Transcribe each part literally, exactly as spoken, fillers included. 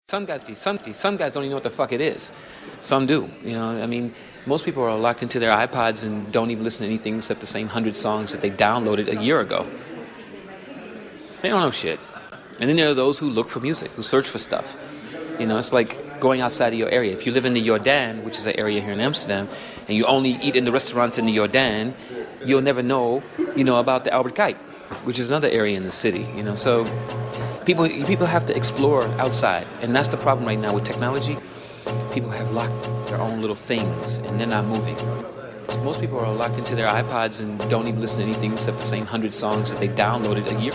Some guys, some some guys don't even know what the fuck it is. Some do. You know, I mean, most people are locked into their iPods and don't even listen to anything except the same hundred songs that they downloaded a year ago. They don't know shit. And then there are those who look for music, who search for stuff. You know, it's like going outside of your area. If you live in the Jordaan, which is an area here in Amsterdam, and you only eat in the restaurants in the Jordaan, you'll never know, you know, about the Albert Kite, which is another area in the city. You know, so. People, people have to explore outside, and that's the problem right now with technology. People have locked their own little things, and they're not moving. Most people are locked into their iPods and don't even listen to anything except the same hundred songs that they downloaded a year.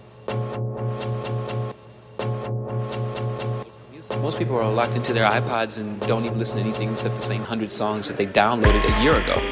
Most people are locked into their iPods and don't even listen to anything except the same hundred songs that they downloaded a year ago.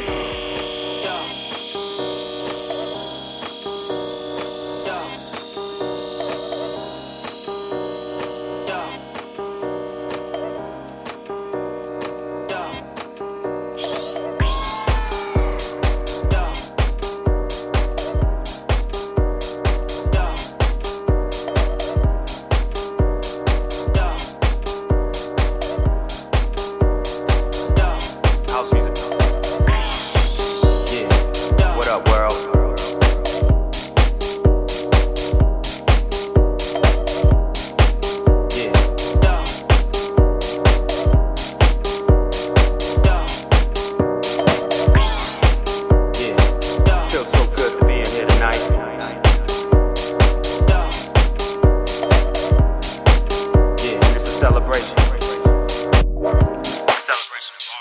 House music. Yeah. What up, world? Yeah. Yeah. Feels so good to be in here tonight. Yeah, it's a celebration. Celebration of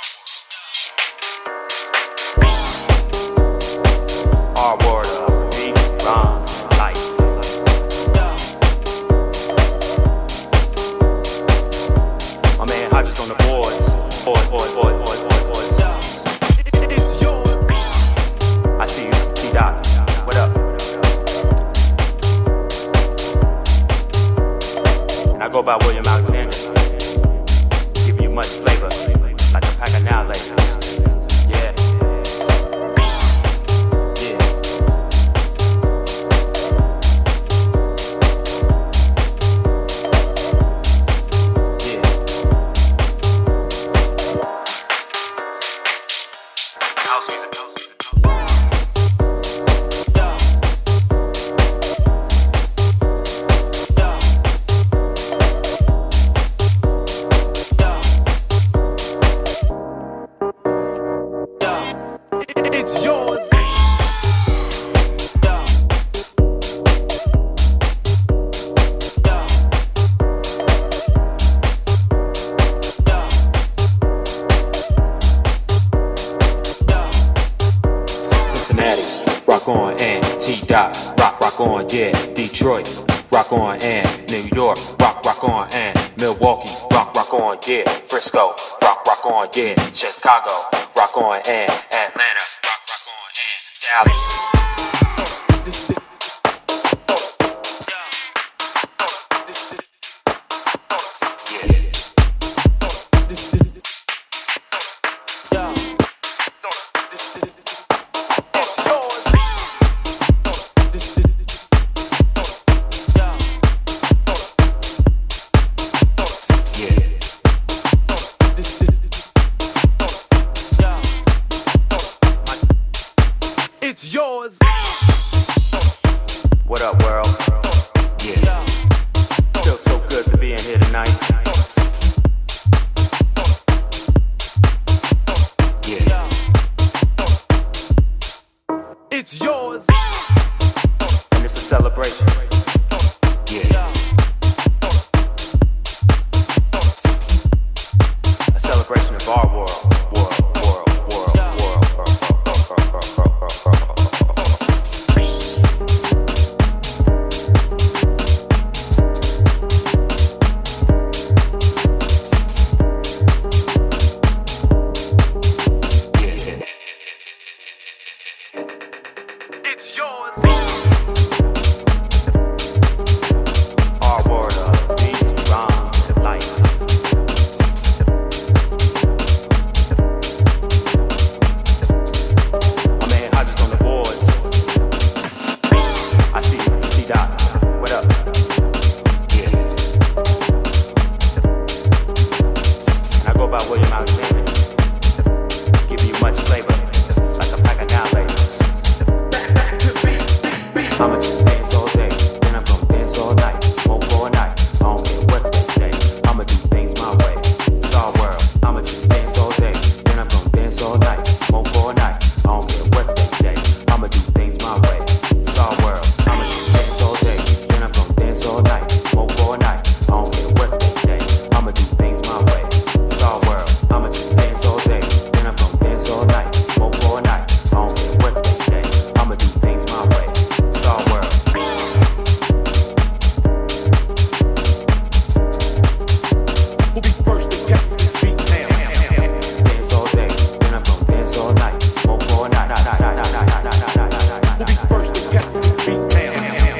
our world of beats, rhymes, and life. My man Hodges on the boards. Board, board, board, board, board, boards. I see you, T-Dot. What up? And I go by William Alexander. Give you much flavor, like a pack of now later. Yeah. House music. It's yours. Cincinnati, rock on, and T-Dot, rock, rock on, yeah. Detroit, rock on, and New York, rock, rock on, and Milwaukee, rock, rock on, yeah. Frisco, rock, rock on, yeah. Chicago, rock on, and Atlanta, rock, rock on, and Dallas. It's yours. William Alexander, giving you much flavor, like a pack of nowadays. I'ma just dance all day, then I'm gonna dance all night, smoke all night. I don't care what they say, I'ma do things my way. It's our world. I'ma just dance all day, then I'm gonna dance all night, smoke all night. I don't care what they say, I'ma do things my way. It's our world. I'ma just dance all day, then I'm gonna dance all night, smoke all night. I don't care what they say, I'ma do things my way. It's our world. I'ma just dance all day, then I'm gonna dance all night, smoke all night. I don't care what they say, I'ma do things my way. It's our world. Who'll be first to catch this beat now? Dance all day, then I'm gonna dance all night, smoke all night. Who'll be first to catch this beat now?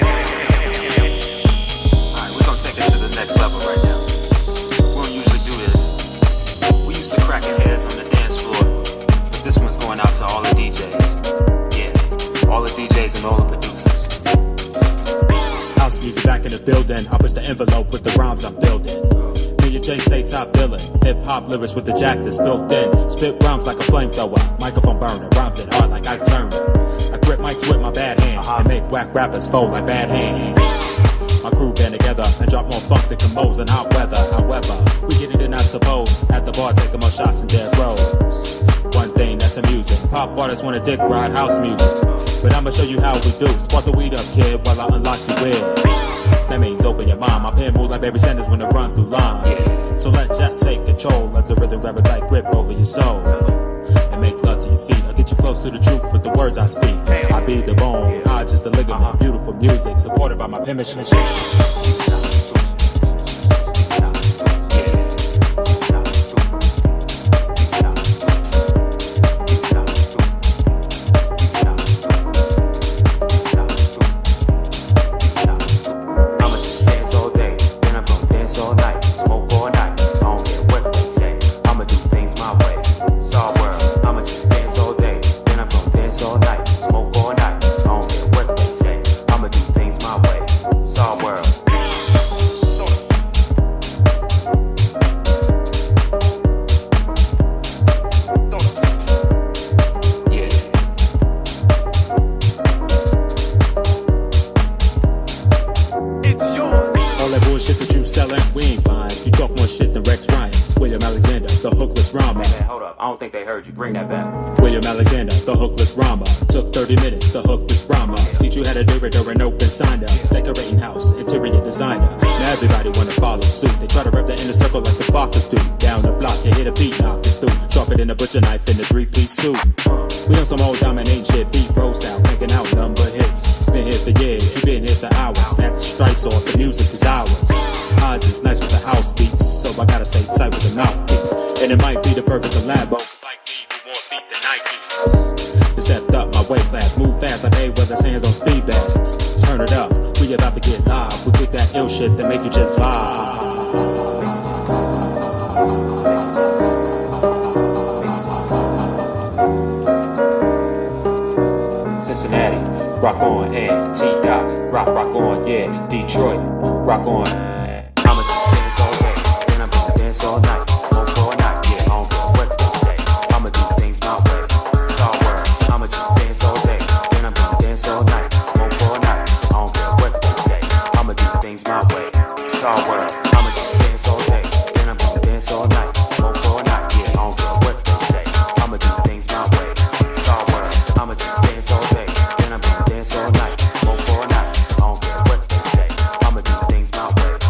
Alright, we're gonna take it to the next level right now. We don't usually do this. We used to cracking heads on the dance floor, but this one's going out to all the D Js. Yeah, all the D Js and all the producers. House music back in the building. I push the envelope with the rhymes I'm building. Me and Jay stay top billing. Hip hop lyrics with the jack that's built in. Spit rhymes like a flamethrower. Microphone burner. Rhymes it hard like Ike Turner. I grip mics with my bad hands and make whack rappers fold like bad hands. My crew band together and drop more funk than combos in hot weather. However, we get it in, I suppose. At the bar, taking more shots and dead rows. One thing that's amusing. Pop artists wanna dick ride house music. But I'ma show you how we do. Spark the weed up, kid, while I unlock your wig. That means open your mind. My pen move like Barry Sanders when I run through lines. So let Jack take control as the rhythm grab a tight grip over your soul. And make love to your feet. I'll get you close to the truth with the words I speak. I be the bone, I just the ligament. Beautiful music supported by my penmanship. I'ma just dance all day, then I'm gonna dance all night, smoke all night. I don't care what they say, I'ma do things my way. It's our world. I'ma just dance all day, then I'm gonna dance all night, smoke all night. I don't care what they say, I'ma do things my way. It's our world. Yeah. It's yours. All that bullshit that you selling, we ain't buying. You talk more shit than Rex Ryan. William Alexander, the hookless rhymer. Man, hold up. I don't think they heard you. Bring that back. William Alexander, the hookless rhymer. Took thirty minutes to hook this rhymer. Teach you how to do it during open sign up. Decorating house, interior designer. Now everybody wanna follow suit. They try to rep the inner circle like the Fockers do. Down the block, you hit a beat, knock it through. Sharper than a butcher knife in a three-piece suit. We on some old dominate shit, beat bro style, cranking out number hits. Been here for years, you been here for hours. Snap the stripes off, the music is ours. I just nice with the house beats, so I gotta stay tight with the mouthpiece. And it might be the perfect collabo, cause like me, we more feet than Nikes. They stepped up my weight class, move fast like Mayweather's hands on speed bags. Turn it up, we about to get live. We get that ill shit that make you just vibe. Cincinnati, rock on, and T-Dot, rock, rock on, yeah. Detroit, rock on. I'ma just dance all day, then I'm gonna dance all night, smoke all night, yeah. I don't care what they say, I'ma do things my way. It's our world. I'ma just dance all day, then I'm gonna dance all night, smoke all night. I don't care what they say, I'ma do things my way. It's our world. I'ma just dance all day, then I'm gonna dance all night, smoke all night, yeah. I don't care what they say, I'ma do things my way. It's our world. I'ma just dance all day, then I'm gonna dance all night, smoke all night. I don't care what they say, I'ma do things my way.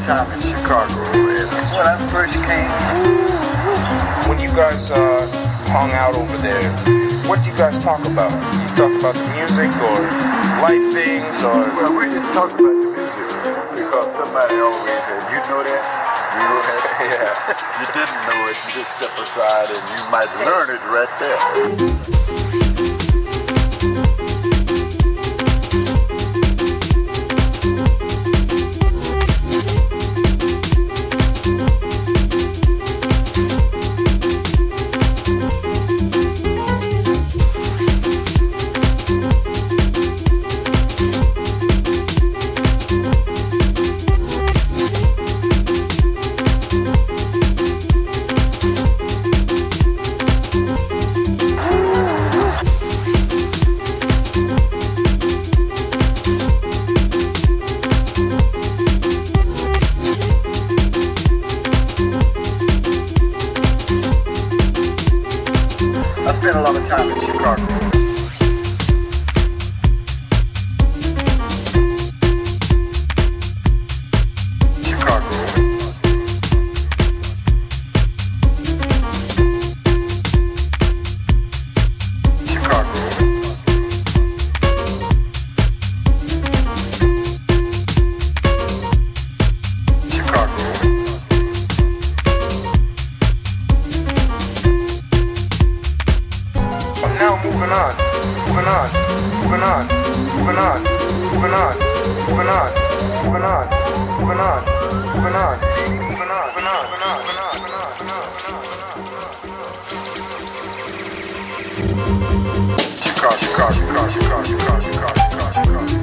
time in Chicago. When I first came, when you guys uh, hung out over there, what did you guys talk about? You talk about the music or life things or? Well, we just talked about the music because somebody always said, you know that? You know that? Yeah. You didn't know it, you just step aside and you might learn it right there. I spent a lot of time in Chicago. Chicago. Chicago. Chicago. Now moving on, moving on, moving on, moving on, moving on, moving on, moving on, moving on, moving on, moving on, moving on, moving on, moving on, moving on. Chicago, Chicago, Chicago, Chicago, Chicago, Chicago, Chicago, Chicago, Chicago.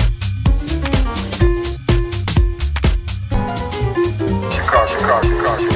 Chicago, Chicago, Chicago.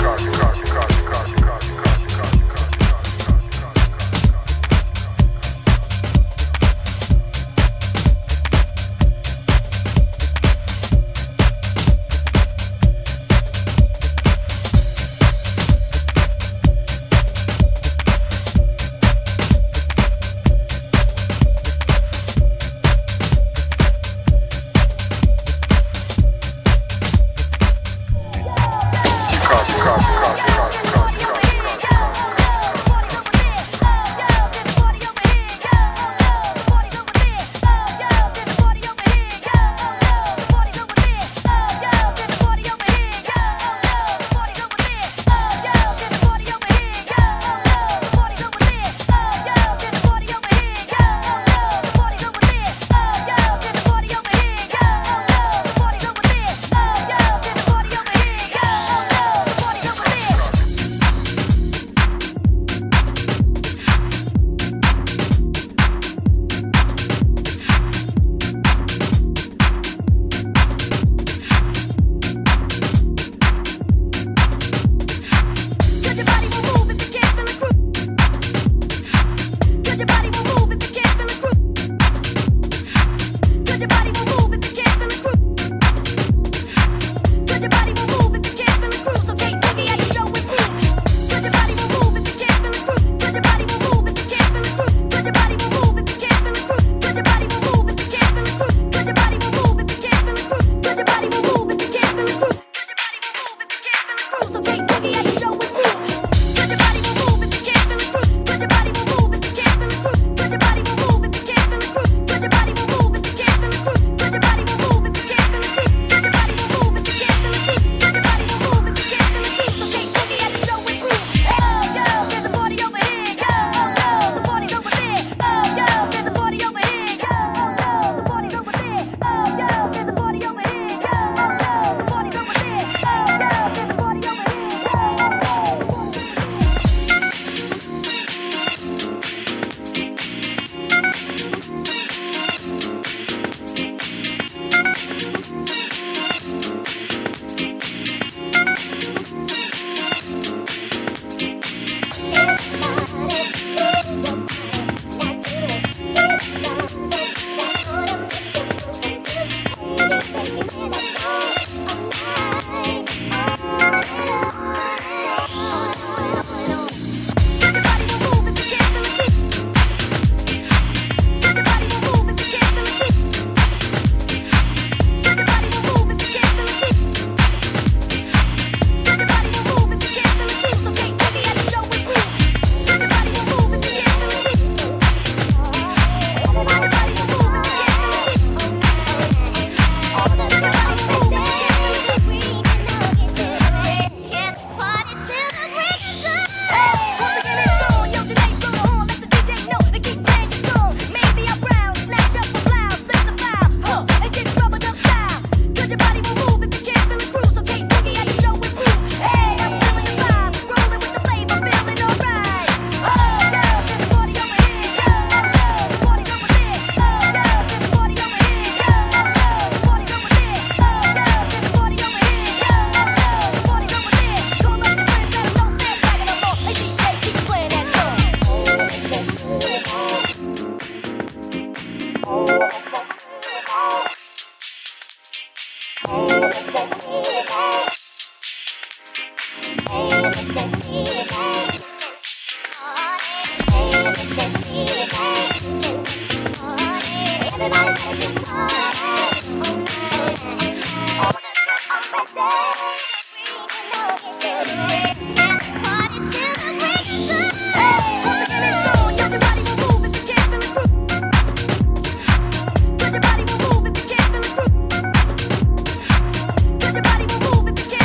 Your body will move if you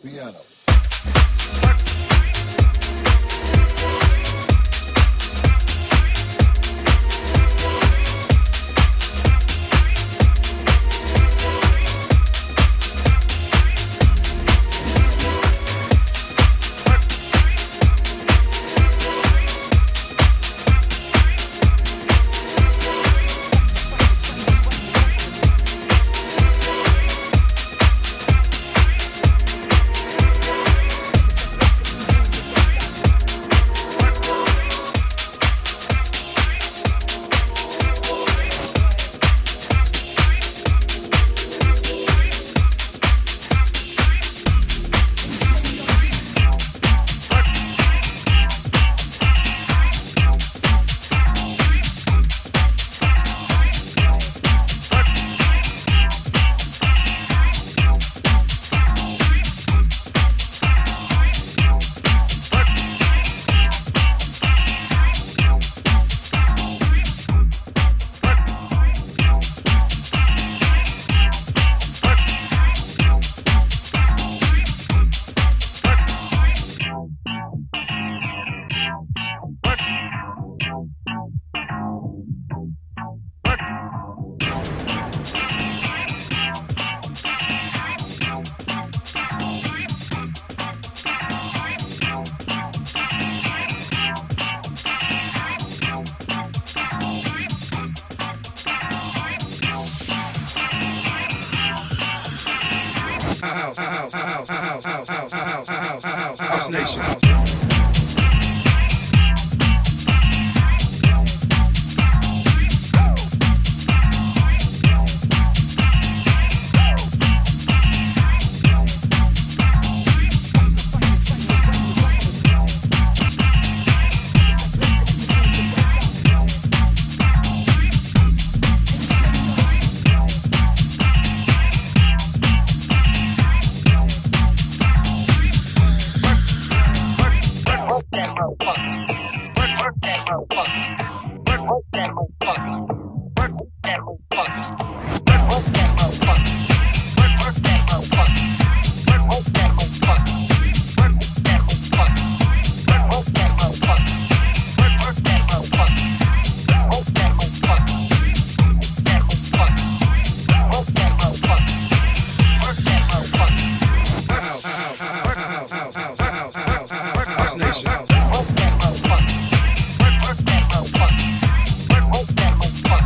piano. Nation.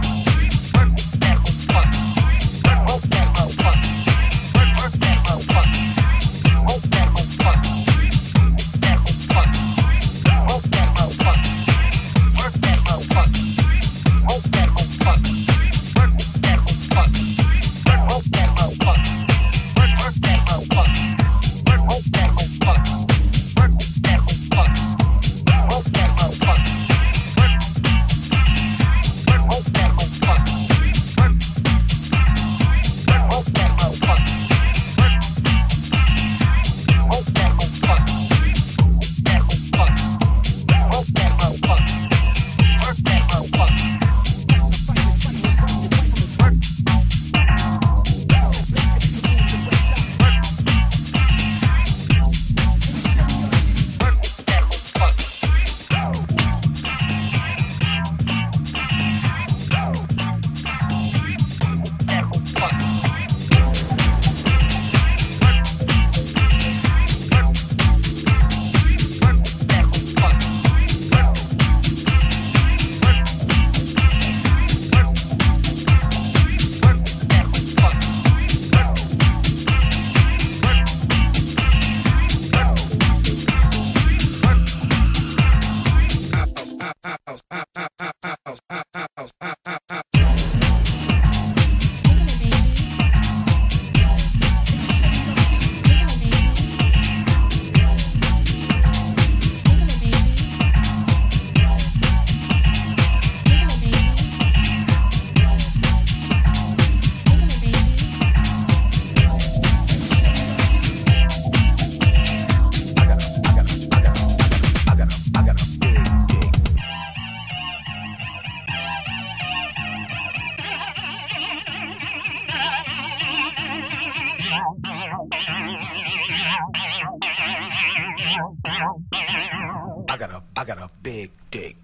I got a big dick.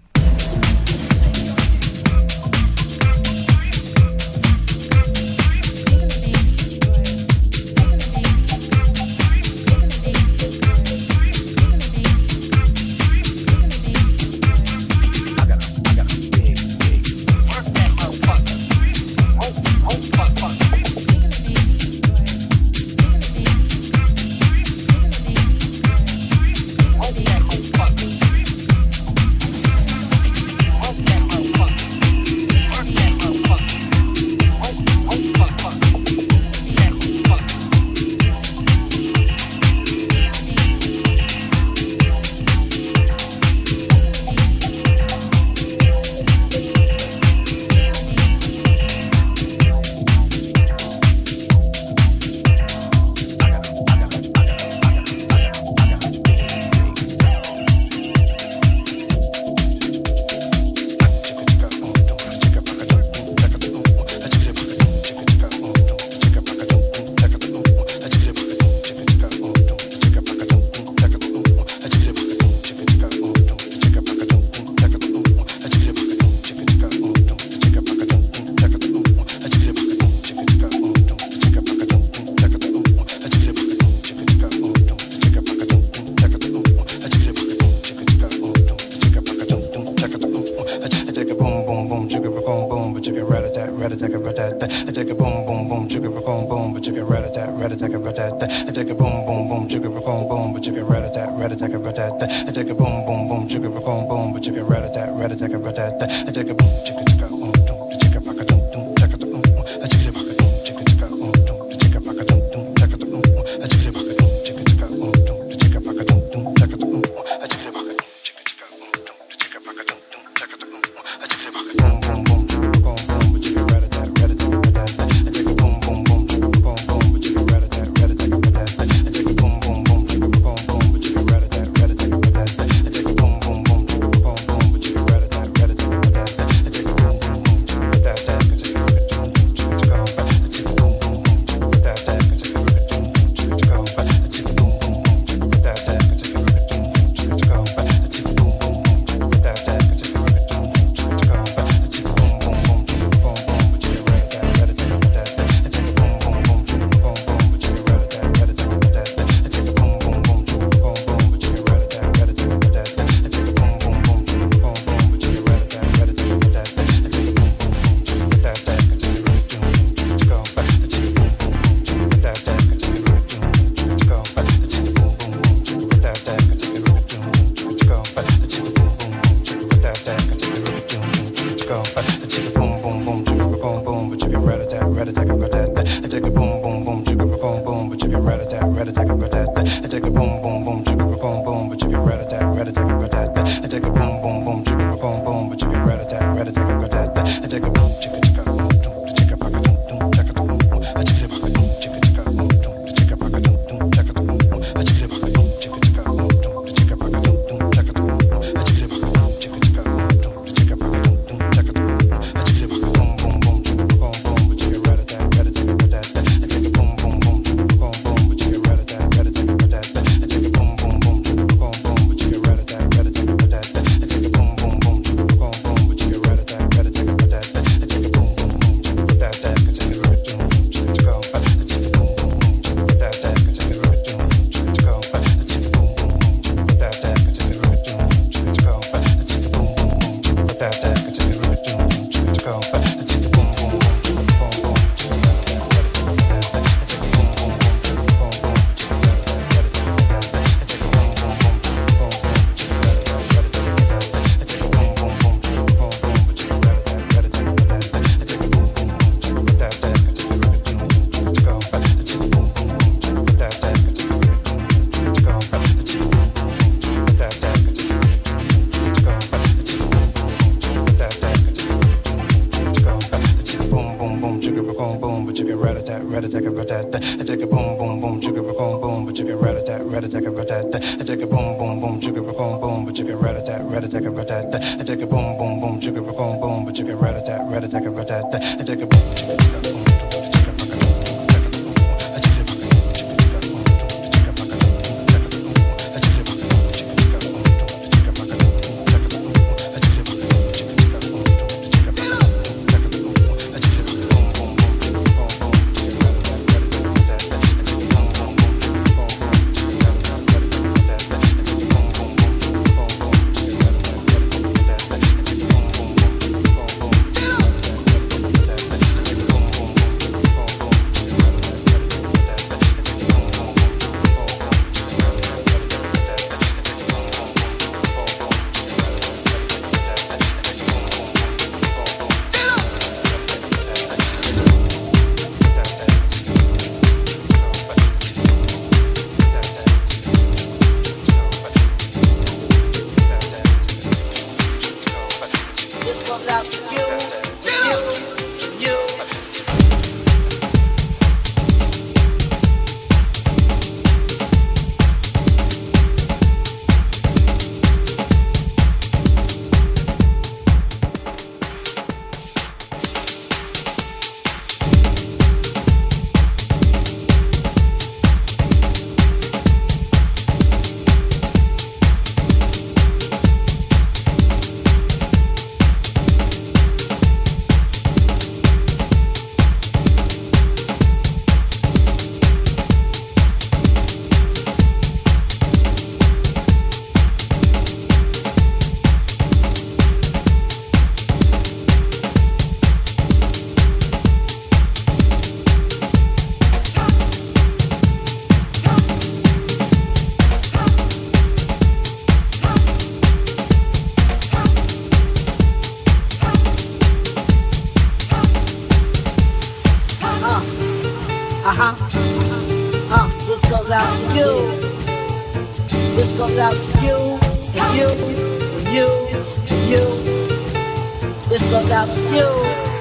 Uh-huh. Uh, this goes out to you. This goes out to you, and you, and you, and you. This goes out to you.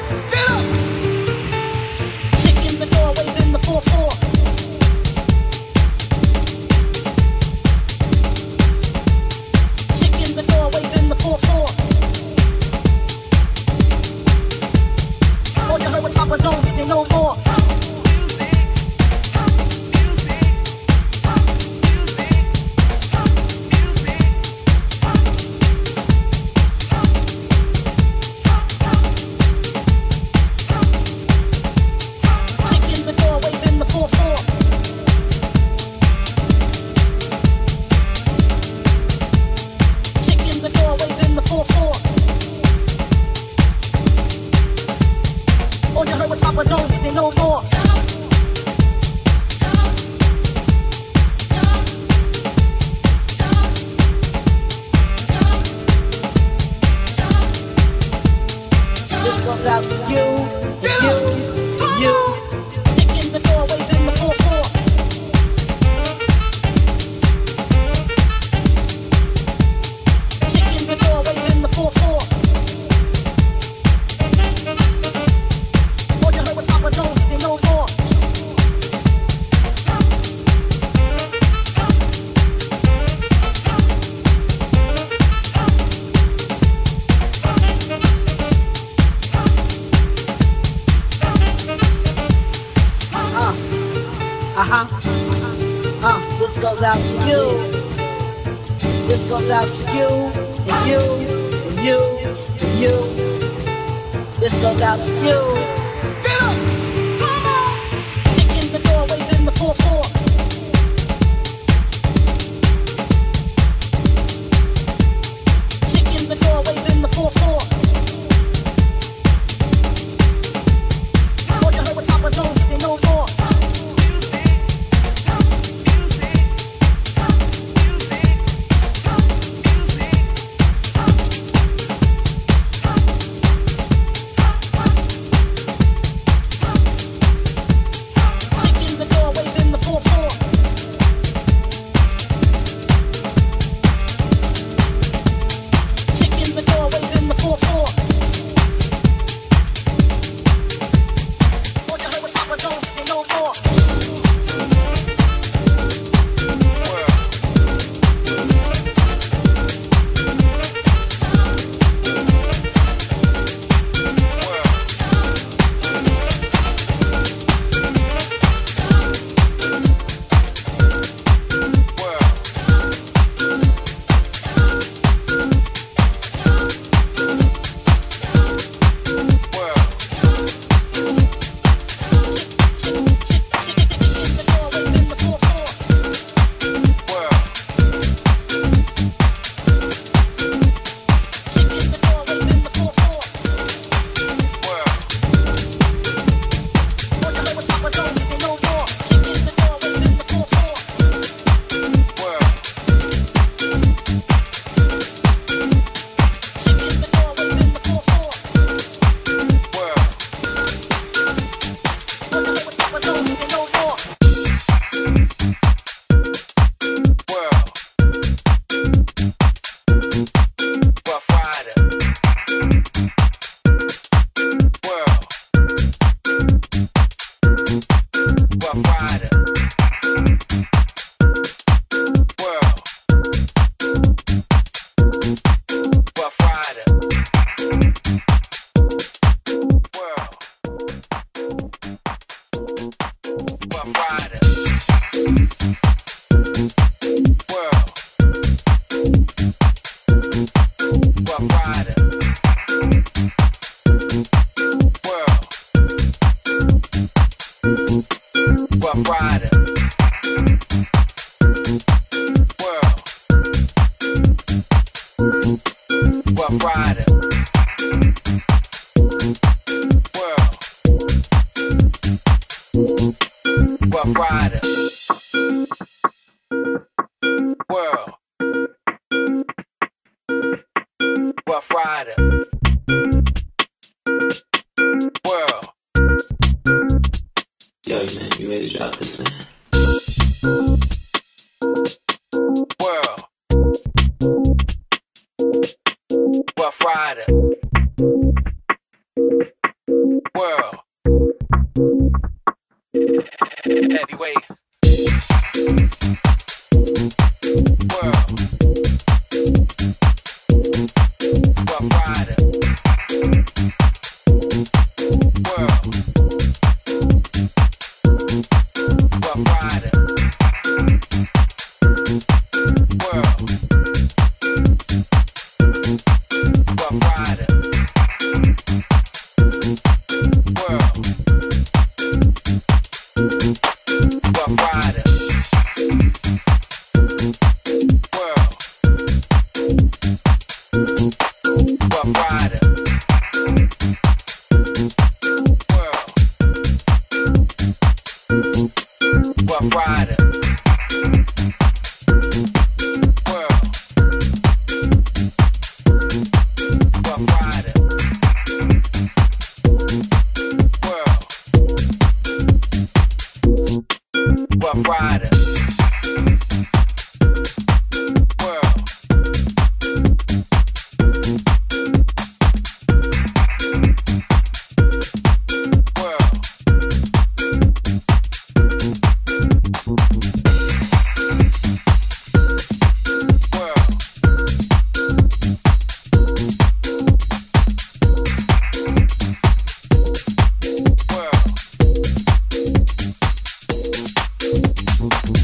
Kick in the door, wave in the four four. Kick in the door, wave in the four four. All you heard was Papa Jones, they know more. Four Yo, man, you ready to drop this, man? World. Rough Rider. World. Heavyweight. World. Rough Rider. World. Rough Rider. World. Rough Rider. World. Rough Rider. World. Rough Rider. World. Rough Rider. World. Rough Rider. World. Rough Rider. World. World.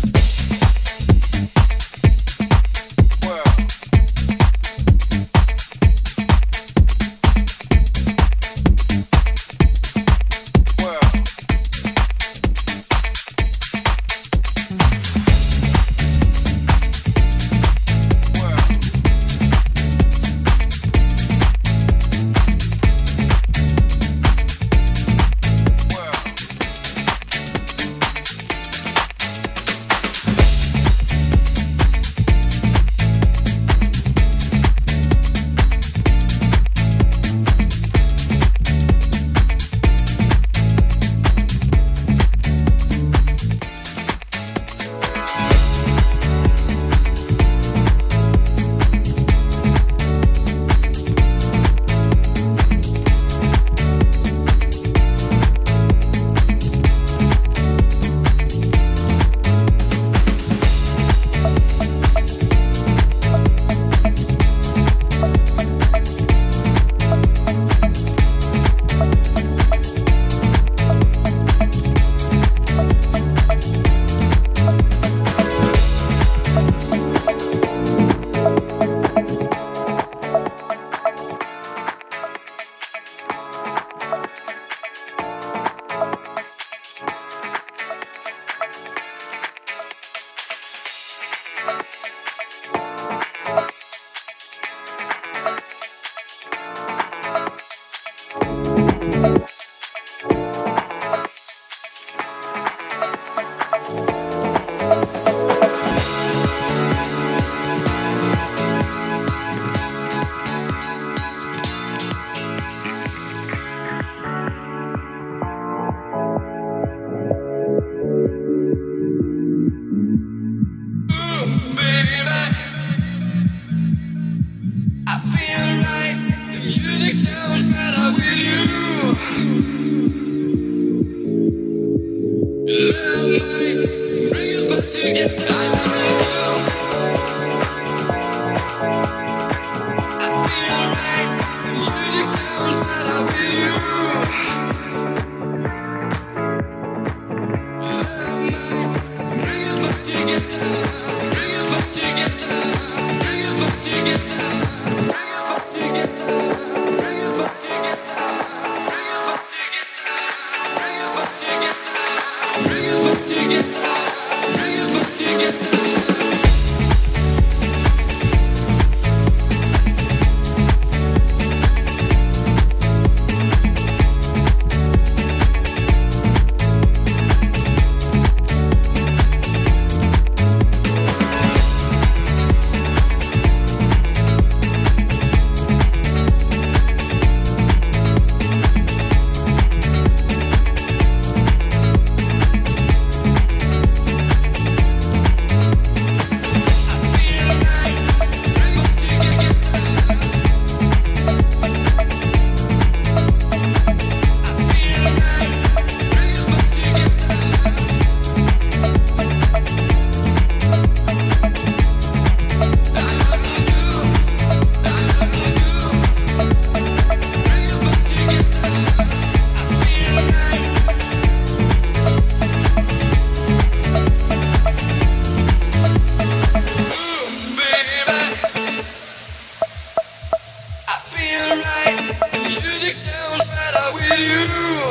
with you.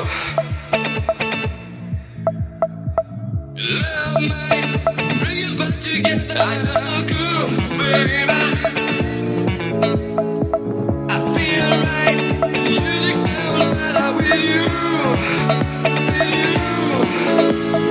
Love might bring us back together. I feel so good, baby. I feel right. Music sounds better with you. With you.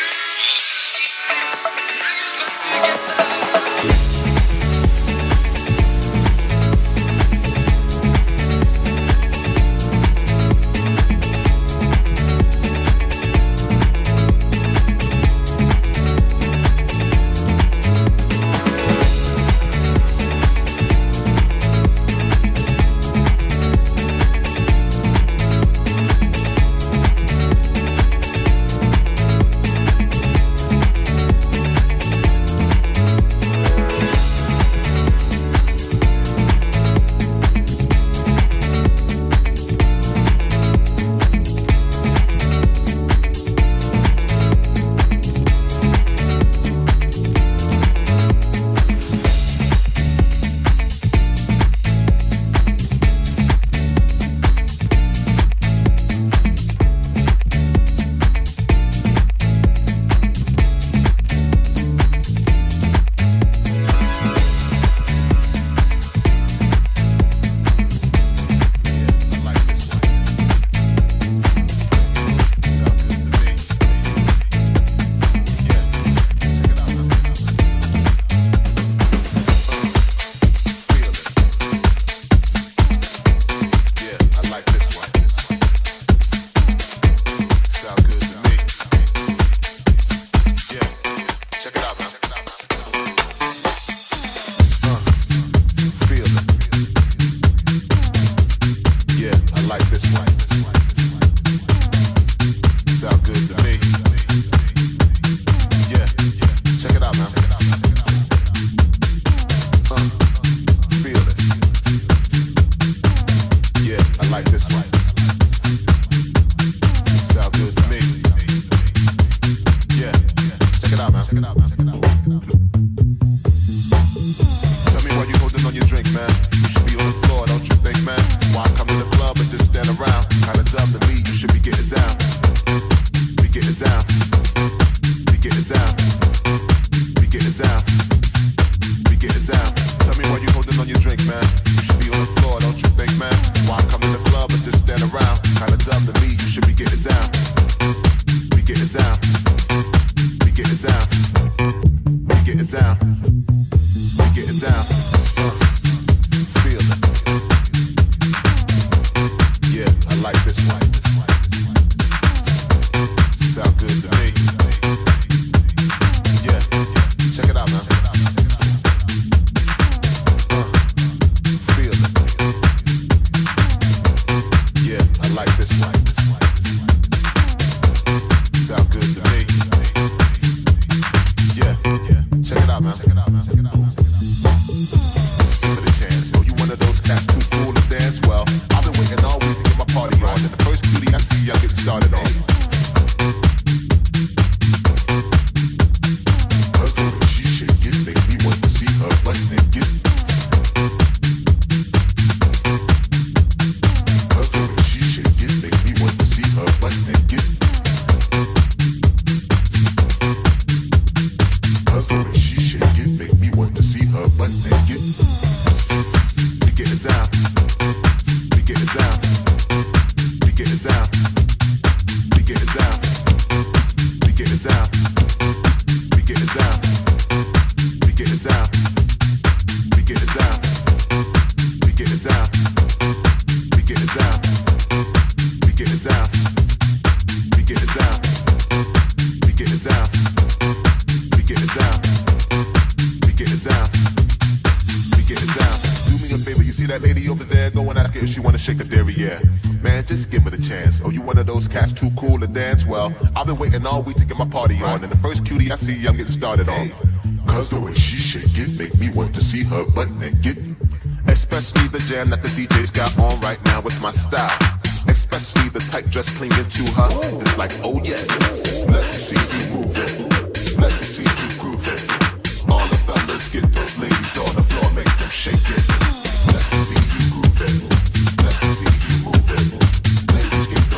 that lady over there, go and ask her if she wanna shake a derriere. Man, just give it a chance. Oh, you one of those cats too cool to dance? Well, I've been waiting all week to get my party on, and the first cutie I see, I'm getting started on. Cause the way she shake it make me want to see her butt naked. Especially the jam that the D J's got on right now with my style. Especially the tight dress clinging to her. It's like, oh yes, let me see you move it. Let me see you groove it. All the fellas get those ladies on the floor, make them shake it. Let me see you groove it. Let me see you move it. Ladies get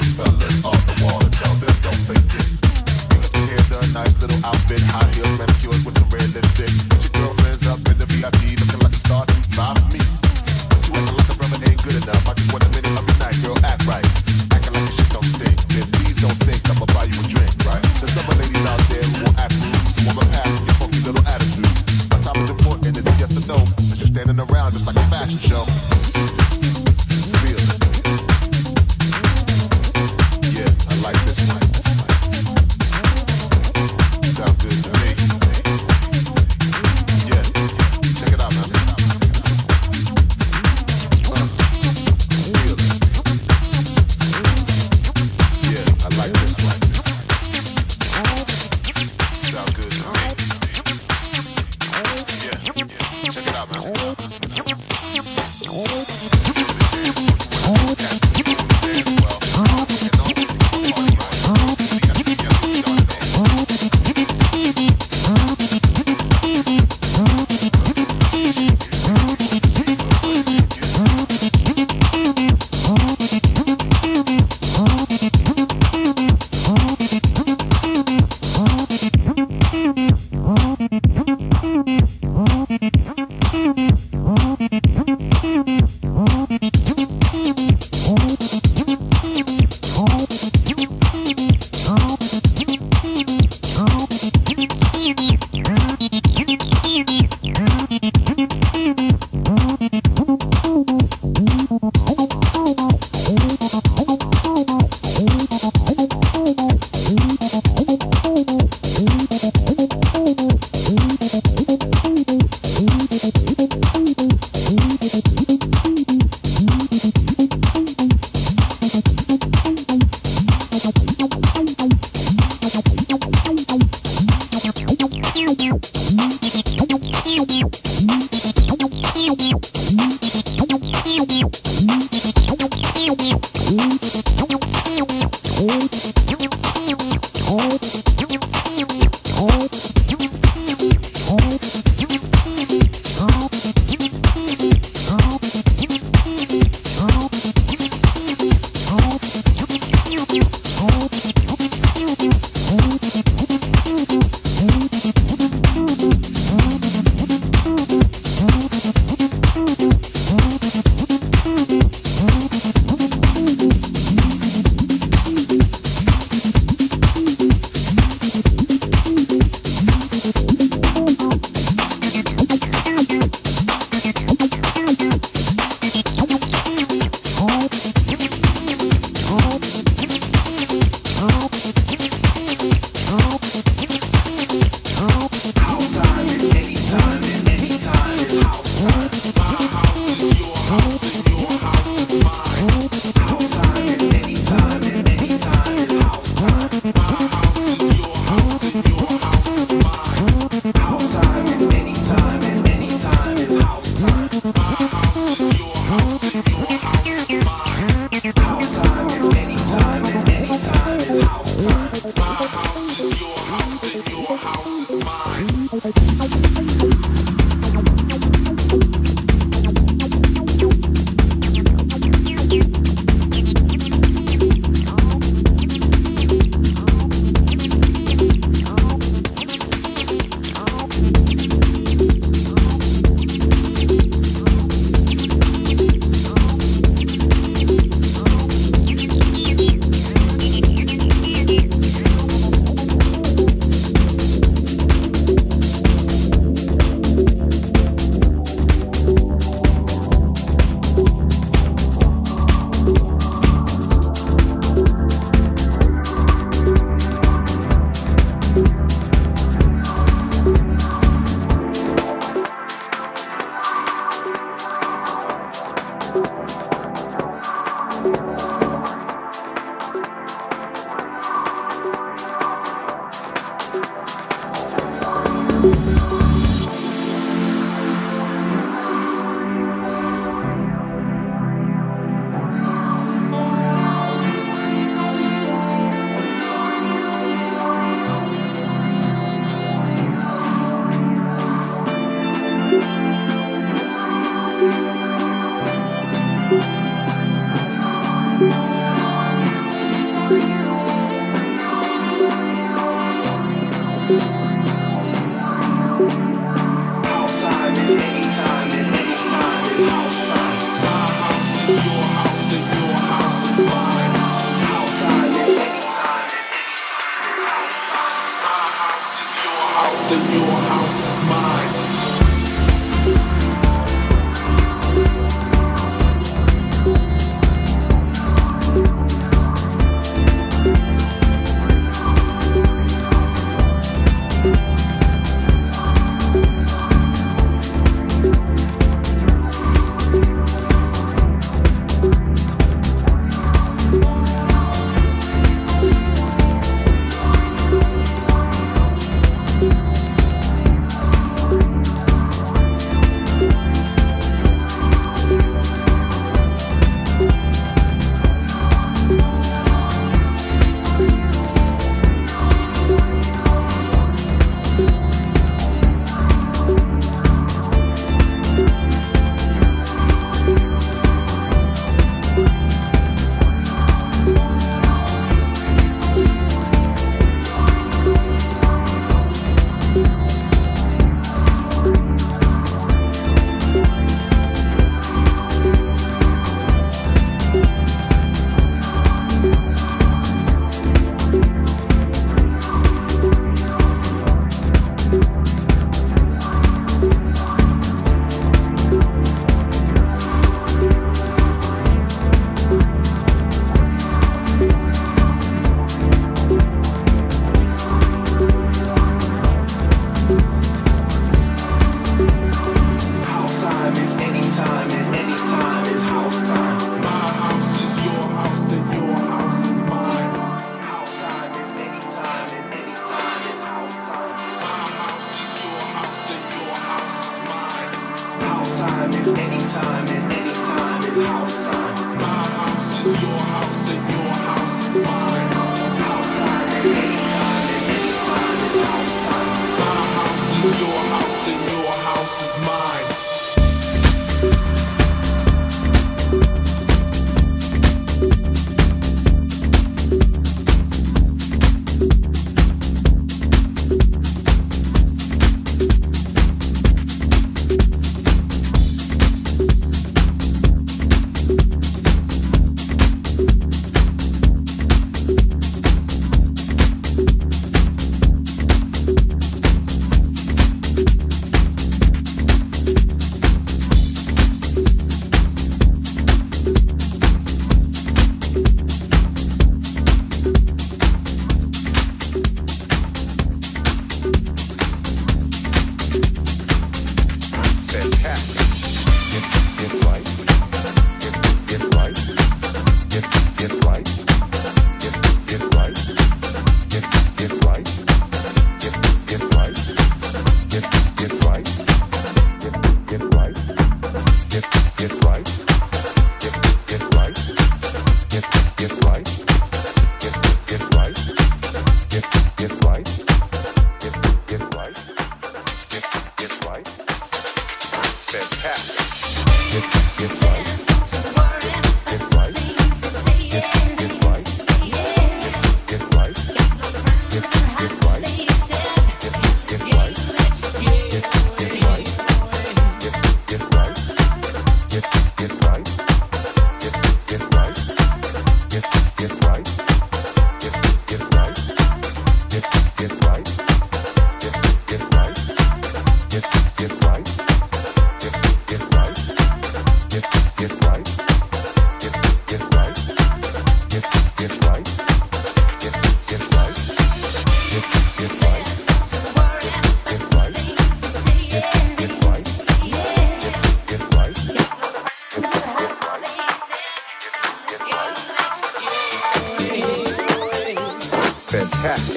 Fantastic.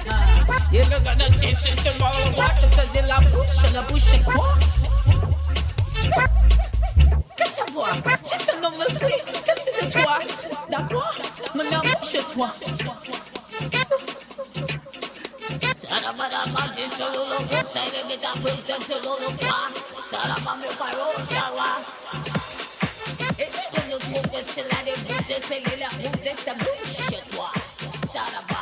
Il me donne un petit c'est ce mot, on voit que t'as de la bouche, la bouche c'est quoi? Qu'est-ce que ça voit? C'est que ça nomme le fruit, comme c'est de toi. D'accord? Mon amour chez toi. Sarabada mati solo lo go sai de ta puta solo lo qua. Sarabada me paro shawa. Et je te le trouve que c'est la débute, c'est la route de sa bouche chez toi. Sarabada